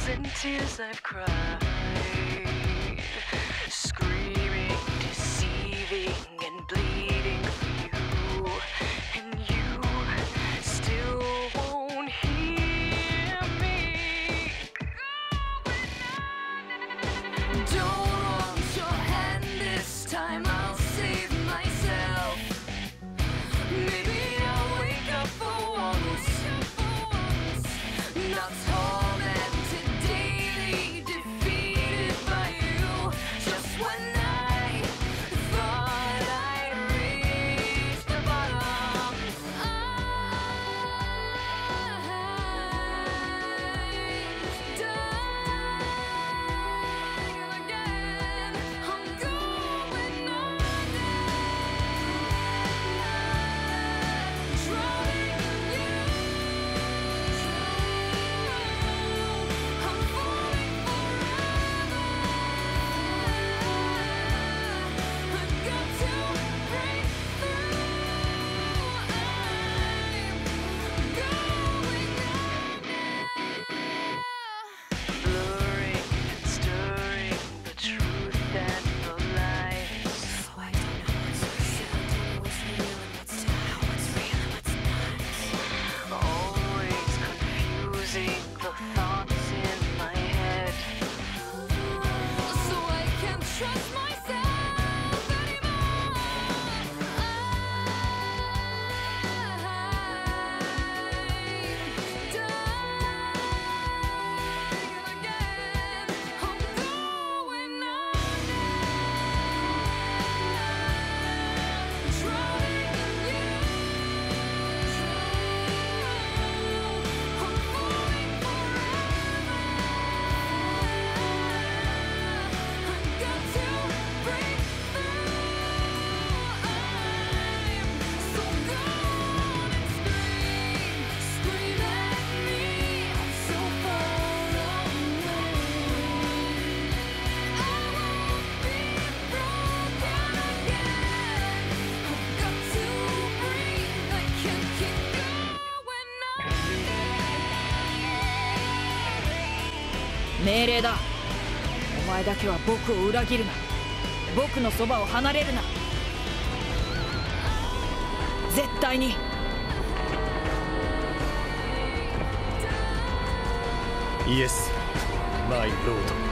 and tears I've cried, screaming, deceiving, and bleeding for you, and you still won't hear me. Don't want your hand this time, I'll save myself. Maybe I'll wake up for once, not tormented, daily defeated by you. Just when I thought I'd reached the bottom, I'm dying again. I'm going under, drowning in you. I'm falling forever. I've got to break through. I'm going under. Blurring and stirring the truth and the lies. So I don't know what's real and what's not. What's real and what's not. Always confusing the thoughts in my head. So I can't trust myself anymore. I'm dying again. I'm going under, drowning in you. I'm falling forever. I've got to break through. I'm so gone and scream at me. I'm so far away. I won't be broken again. I've got to breathe. I can't keep going on. 命令だ。お前だけは僕を裏切るな。僕のそばを離れるな。絶対に。 イエス、マイロード。